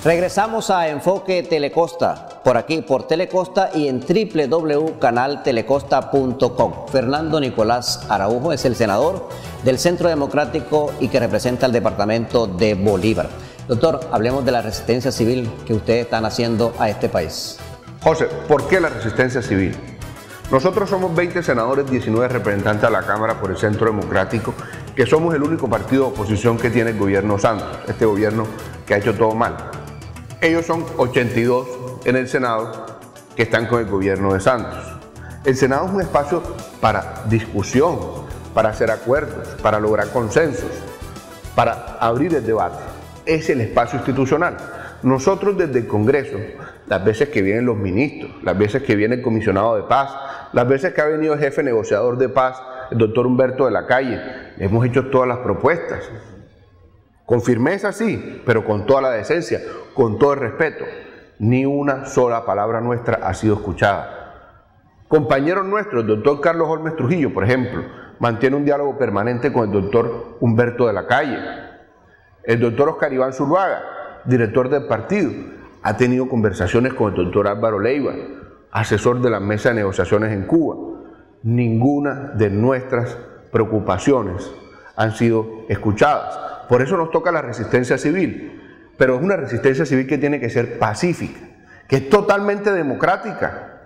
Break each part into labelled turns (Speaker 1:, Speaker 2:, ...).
Speaker 1: Regresamos a Enfoque Telecosta, por aquí, por Telecosta y en www.canaltelecosta.com. Fernando Nicolás Araujo es el senador del Centro Democrático y que representa el departamento de Bolívar. Doctor, hablemos de la resistencia civil que ustedes están haciendo a este país.
Speaker 2: José, ¿por qué la resistencia civil? Nosotros somos 20 senadores, 19 representantes a la Cámara por el Centro Democrático, que somos el único partido de oposición que tiene el gobierno Santos, este gobierno que ha hecho todo mal. Ellos son 82 en el Senado que están con el gobierno de Santos. El Senado es un espacio para discusión, para hacer acuerdos, para lograr consensos, para abrir el debate. Es el espacio institucional. Nosotros desde el Congreso, las veces que vienen los ministros, las veces que viene el comisionado de paz, las veces que ha venido el jefe negociador de paz, el doctor Humberto de la Calle, hemos hecho todas las propuestas. Con firmeza sí, pero con toda la decencia, con todo el respeto. Ni una sola palabra nuestra ha sido escuchada. Compañeros nuestros, el doctor Carlos Holmes Trujillo, por ejemplo, mantiene un diálogo permanente con el doctor Humberto de la Calle. El doctor Oscar Iván Zuluaga, director del partido, ha tenido conversaciones con el doctor Álvaro Leiva, asesor de la mesa de negociaciones en Cuba. Ninguna de nuestras preocupaciones han sido escuchadas. Por eso nos toca la resistencia civil, pero es una resistencia civil que tiene que ser pacífica, que es totalmente democrática,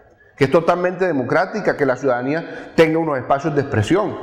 Speaker 2: que la ciudadanía tenga unos espacios de expresión.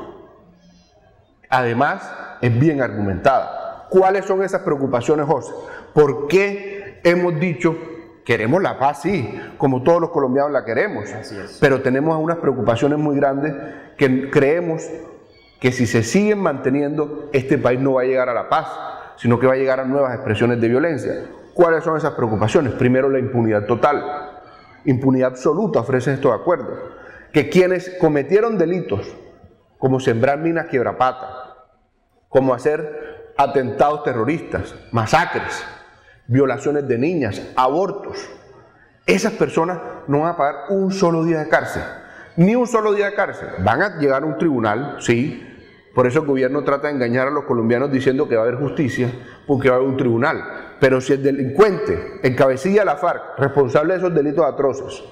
Speaker 2: Además, es bien argumentada. ¿Cuáles son esas preocupaciones, José? ¿Por qué hemos dicho, queremos la paz? Sí, como todos los colombianos la queremos, pero tenemos unas preocupaciones muy grandes que creemos que si se siguen manteniendo, este país no va a llegar a la paz, sino que va a llegar a nuevas expresiones de violencia. ¿Cuáles son esas preocupaciones? Primero, la impunidad total, impunidad absoluta ofrecen estos acuerdos. Que quienes cometieron delitos, como sembrar minas quiebrapata, como hacer atentados terroristas, masacres, violaciones de niñas, abortos, esas personas no van a pagar un solo día de cárcel, ni un solo día de cárcel. Van a llegar a un tribunal, sí. Por eso el gobierno trata de engañar a los colombianos diciendo que va a haber justicia, porque va a haber un tribunal. Pero si el delincuente, el cabecilla de la FARC, responsable de esos delitos atroces,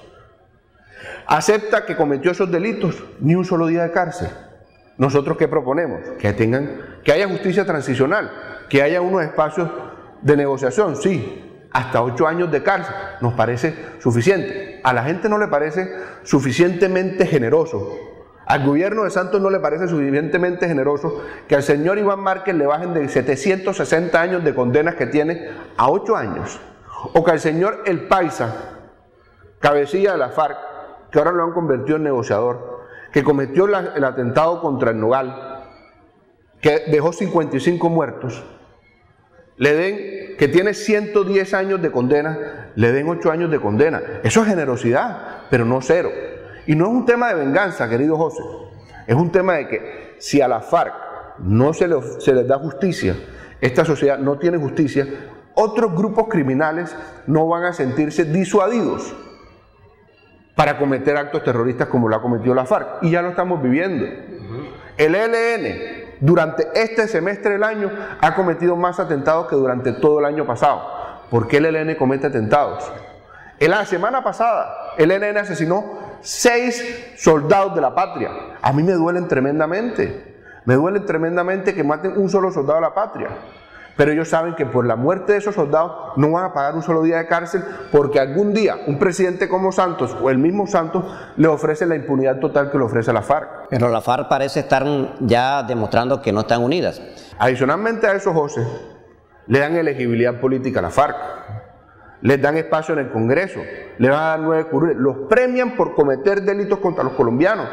Speaker 2: acepta que cometió esos delitos, ni un solo día de cárcel. ¿Nosotros qué proponemos? Que haya justicia transicional, que haya unos espacios de negociación, sí, hasta 8 años de cárcel, nos parece suficiente. A la gente no le parece suficientemente generoso. Al gobierno de Santos no le parece suficientemente generoso que al señor Iván Márquez le bajen de 760 años de condenas que tiene a 8 años. O que al señor El Paisa, cabecilla de la FARC, que ahora lo han convertido en negociador, que cometió el atentado contra el Nogal, que dejó 55 muertos, le den, que tiene 110 años de condena, le den 8 años de condena. Eso es generosidad, pero no cero. Y no es un tema de venganza, querido José, es un tema de que si a la FARC no se les da justicia, esta sociedad no tiene justicia, otros grupos criminales no van a sentirse disuadidos para cometer actos terroristas como lo ha cometido la FARC, y ya lo estamos viviendo. El ELN durante este semestre del año ha cometido más atentados que durante todo el año pasado. ¿Por qué el ELN comete atentados? En la semana pasada el ELN asesinó 6 soldados de la patria. A mí me duelen tremendamente que maten un solo soldado de la patria, pero ellos saben que por la muerte de esos soldados no van a pagar un solo día de cárcel, porque algún día un presidente como Santos o el mismo Santos le ofrece la impunidad total que le ofrece la FARC.
Speaker 1: Pero la FARC parece estar ya demostrando que no están unidas.
Speaker 2: Adicionalmente a eso, José, le dan elegibilidad política a la FARC, les dan espacio en el Congreso, le van a dar 9 curules, los premian por cometer delitos contra los colombianos.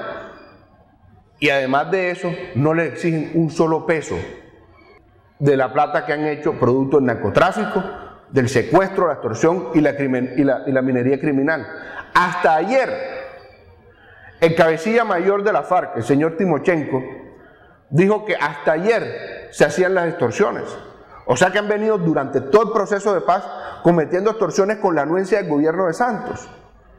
Speaker 2: Y además de eso, no le exigen un solo peso de la plata que han hecho producto del narcotráfico, del secuestro, la extorsión y la minería criminal. Hasta ayer, el cabecilla mayor de la FARC, el señor Timochenko, dijo que hasta ayer se hacían las extorsiones. O sea que han venido durante todo el proceso de paz cometiendo extorsiones con la anuencia del gobierno de Santos.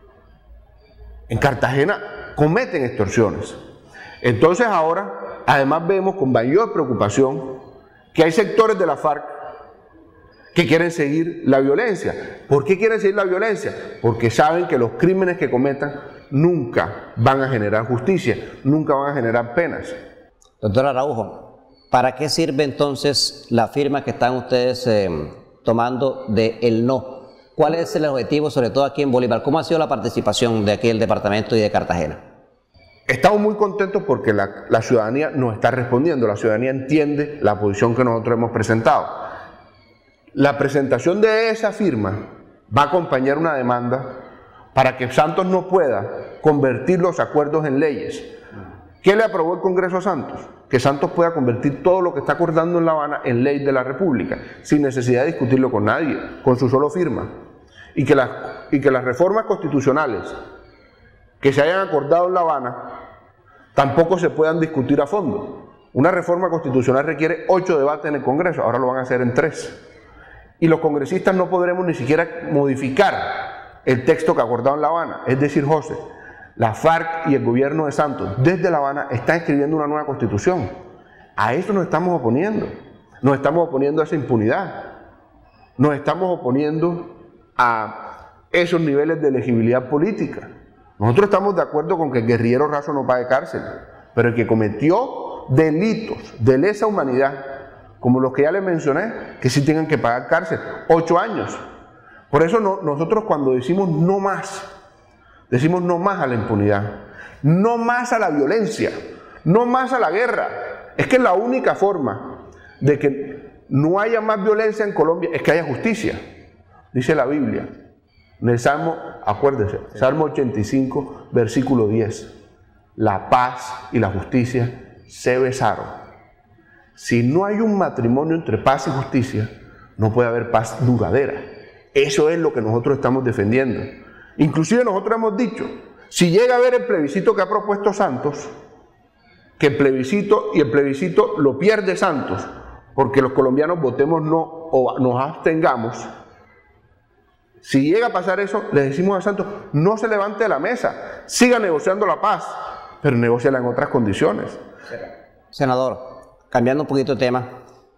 Speaker 2: En Cartagena cometen extorsiones. Entonces ahora, además vemos con mayor preocupación que hay sectores de la FARC que quieren seguir la violencia. ¿Por qué quieren seguir la violencia? Porque saben que los crímenes que cometan nunca van a generar justicia, nunca van a generar penas.
Speaker 1: Doctor Araujo, ¿para qué sirve entonces la firma que están ustedes tomando de el no? ¿Cuál es el objetivo, sobre todo aquí en Bolívar? ¿Cómo ha sido la participación de aquí del departamento y de Cartagena?
Speaker 2: Estamos muy contentos porque la ciudadanía nos está respondiendo, la ciudadanía entiende la posición que nosotros hemos presentado. La presentación de esa firma va a acompañar una demanda para que Santos no pueda convertir los acuerdos en leyes. ¿Qué le aprobó el Congreso a Santos? Que Santos pueda convertir todo lo que está acordando en La Habana en ley de la República, sin necesidad de discutirlo con nadie, con su solo firma. Y que las reformas constitucionales que se hayan acordado en La Habana tampoco se puedan discutir a fondo. Una reforma constitucional requiere 8 debates en el Congreso, ahora lo van a hacer en 3. Y los congresistas no podremos ni siquiera modificar el texto que acordaron en La Habana. Es decir, José, la FARC y el gobierno de Santos desde La Habana están escribiendo una nueva constitución. A eso nos estamos oponiendo. Nos estamos oponiendo a esa impunidad. Nos estamos oponiendo a esos niveles de elegibilidad política. Nosotros estamos de acuerdo con que el guerrillero raso no pague cárcel, pero el que cometió delitos de lesa humanidad, como los que ya les mencioné, que sí tengan que pagar cárcel, 8 años. Por eso nosotros cuando decimos no más a la impunidad, no más a la violencia, no más a la guerra. Es que la única forma de que no haya más violencia en Colombia es que haya justicia. Dice la Biblia, en el Salmo, acuérdense, Salmo 85, versículo 10, la paz y la justicia se besaron. Si no hay un matrimonio entre paz y justicia, no puede haber paz duradera. Eso es lo que nosotros estamos defendiendo. Inclusive nosotros hemos dicho, si llega a haber el plebiscito que ha propuesto Santos, que el plebiscito lo pierde Santos, porque los colombianos votemos no o nos abstengamos, si llega a pasar eso, le decimos a Santos, no se levante de la mesa, siga negociando la paz, pero negóciala en otras condiciones.
Speaker 1: Senador, cambiando un poquito de tema,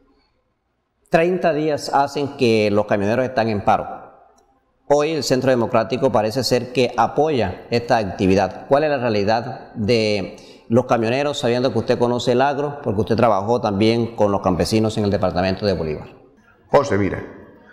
Speaker 1: 30 días hacen que los camioneros están en paro. Hoy el Centro Democrático parece ser que apoya esta actividad. ¿Cuál es la realidad de los camioneros, sabiendo que usted conoce el agro, porque usted trabajó también con los campesinos en el departamento de Bolívar?
Speaker 2: José, mira,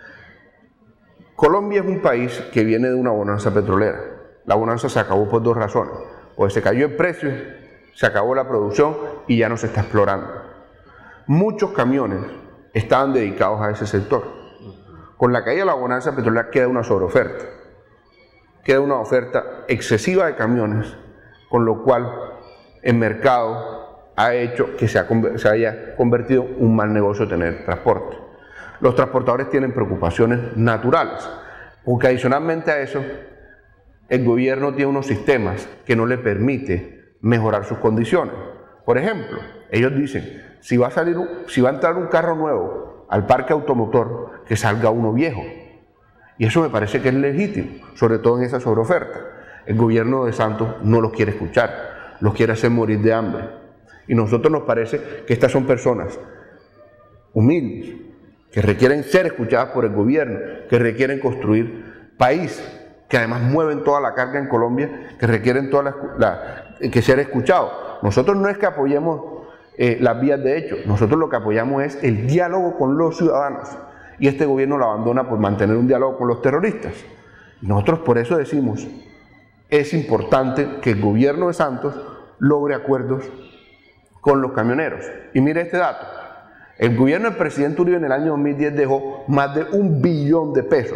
Speaker 2: Colombia es un país que viene de una bonanza petrolera. La bonanza se acabó por 2 razones. Pues se cayó el precio, se acabó la producción y ya no se está explorando. Muchos camiones estaban dedicados a ese sector. Con la caída de la bonanza petrolera queda una sobreoferta. Queda una oferta excesiva de camiones, con lo cual el mercado ha hecho que se haya convertido en un mal negocio tener transporte. Los transportadores tienen preocupaciones naturales, porque adicionalmente a eso, el gobierno tiene unos sistemas que no le permite mejorar sus condiciones. Por ejemplo, ellos dicen, si va a entrar un carro nuevo al parque automotor, que salga uno viejo. Y eso me parece que es legítimo, sobre todo en esa sobreoferta. El gobierno de Santos no los quiere escuchar, los quiere hacer morir de hambre. Y a nosotros nos parece que estas son personas humildes, que requieren ser escuchadas por el gobierno, que requieren construir país, que además mueven toda la carga en Colombia, que requieren que ser escuchados. Nosotros no es que apoyemos las vías de hecho, nosotros lo que apoyamos es el diálogo con los ciudadanos, y este gobierno lo abandona por mantener un diálogo con los terroristas. Nosotros por eso decimos, es importante que el gobierno de Santos logre acuerdos con los camioneros. Y mire este dato, el gobierno del presidente Uribe en el año 2010 dejó más de $1 billón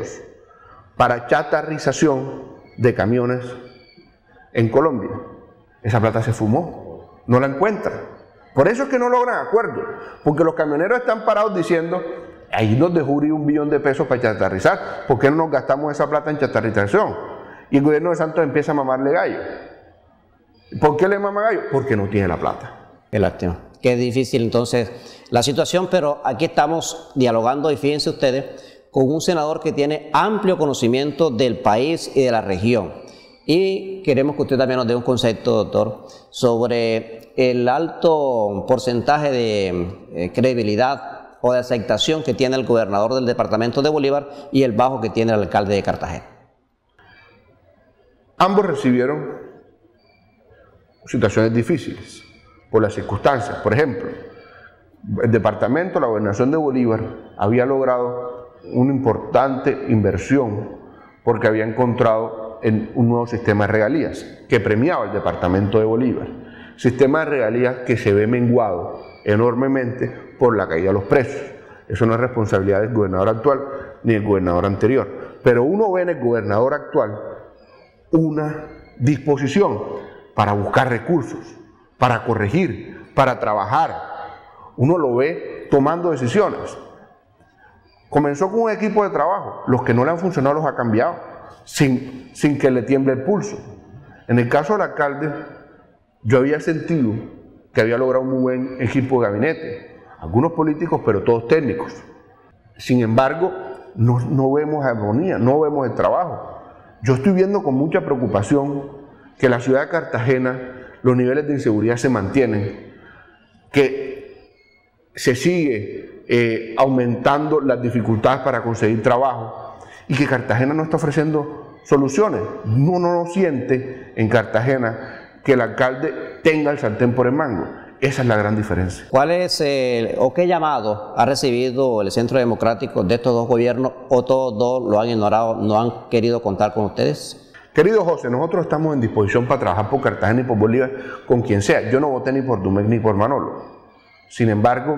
Speaker 2: para chatarrización de camiones en Colombia. Esa plata se fumó, no la encuentran. Por eso es que no logran acuerdos, porque los camioneros están parados diciendo, ahí nos dejó Uribe $1 billón para chatarrizar, ¿por qué no nos gastamos esa plata en chatarrización? Y el gobierno de Santos empieza a mamarle gallo. ¿Por qué le mama gallo? Porque no tiene la plata.
Speaker 1: Qué lástima. Qué difícil entonces la situación, pero aquí estamos dialogando y fíjense ustedes con un senador que tiene amplio conocimiento del país y de la región. Y queremos que usted también nos dé un concepto, doctor, sobre el alto porcentaje de credibilidad o de aceptación que tiene el gobernador del departamento de Bolívar y el bajo que tiene el alcalde de Cartagena?
Speaker 2: Ambos recibieron situaciones difíciles por las circunstancias. Por ejemplo, el departamento, la gobernación de Bolívar, había logrado una importante inversión porque había encontrado un nuevo sistema de regalías que premiaba al departamento de Bolívar. Sistema de regalías que se ve menguado enormemente por la caída de los precios. Eso no es responsabilidad del gobernador actual ni del gobernador anterior. Pero uno ve en el gobernador actual una disposición para buscar recursos, para corregir, para trabajar. Uno lo ve tomando decisiones. Comenzó con un equipo de trabajo, los que no le han funcionado los ha cambiado, sin que le tiemble el pulso. En el caso del alcalde, yo había sentido que había logrado un muy buen equipo de gabinete, algunos políticos, pero todos técnicos. Sin embargo, no vemos armonía, no vemos el trabajo. Yo estoy viendo con mucha preocupación que en la ciudad de Cartagena los niveles de inseguridad se mantienen, que se sigue aumentando las dificultades para conseguir trabajo y que Cartagena no está ofreciendo soluciones. Uno no siente en Cartagena que el alcalde tenga el sartén por el mango. Esa es la gran diferencia.
Speaker 1: ¿Cuál es o qué llamado ha recibido el Centro Democrático de estos dos gobiernos, o todos dos lo han ignorado, no han querido contar con ustedes?
Speaker 2: Querido José, nosotros estamos en disposición para trabajar por Cartagena y por Bolívar con quien sea. Yo no voté ni por Dumec ni por Manolo. Sin embargo,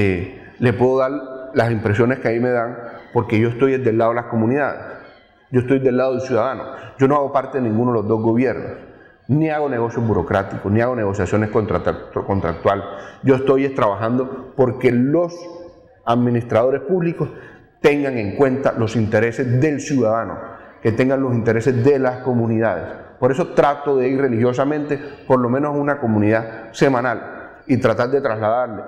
Speaker 2: le puedo dar las impresiones que ahí me dan porque yo estoy del lado de las comunidades. Yo estoy del lado del ciudadano. Yo no hago parte de ninguno de los dos gobiernos. Ni hago negocios burocráticos, ni hago negociaciones contractuales. Yo estoy trabajando porque los administradores públicos tengan en cuenta los intereses del ciudadano, que tengan los intereses de las comunidades. Por eso trato de ir religiosamente, por lo menos a una comunidad semanal, y tratar de trasladarle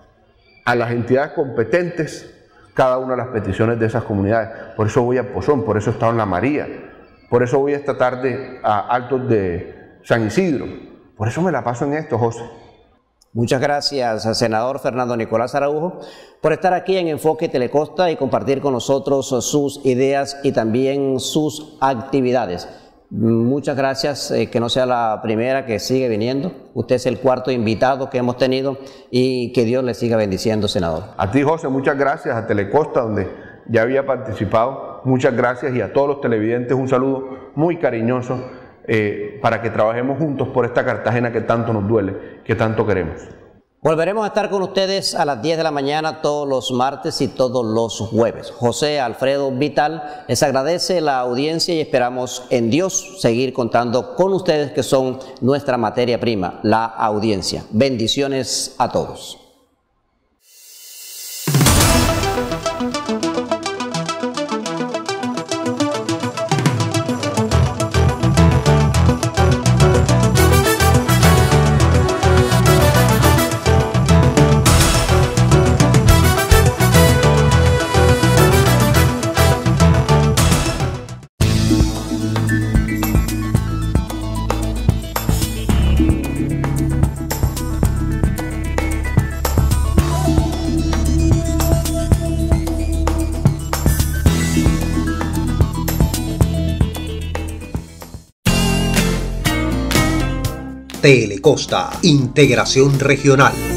Speaker 2: a las entidades competentes cada una de las peticiones de esas comunidades. Por eso voy a Pozón, por eso he estado en La María, por eso voy esta tarde a Altos de San Isidro. Por eso me la paso en esto, José.
Speaker 1: Muchas gracias al senador Fernando Nicolás Araujo por estar aquí en Enfoque Telecosta y compartir con nosotros sus ideas y también sus actividades. Muchas gracias, que no sea la primera que sigue viniendo. Usted es el cuarto invitado que hemos tenido y que Dios le siga bendiciendo, senador.
Speaker 2: A ti, José, muchas gracias, a Telecosta, donde ya había participado. Muchas gracias, y a todos los televidentes un saludo muy cariñoso para que trabajemos juntos por esta Cartagena que tanto nos duele, que tanto queremos.
Speaker 1: Volveremos a estar con ustedes a las 10 de la mañana todos los martes y todos los jueves. José Alfredo Vital les agradece la audiencia y esperamos en Dios seguir contando con ustedes, que son nuestra materia prima, la audiencia. Bendiciones a todos.
Speaker 3: Telecosta, integración regional.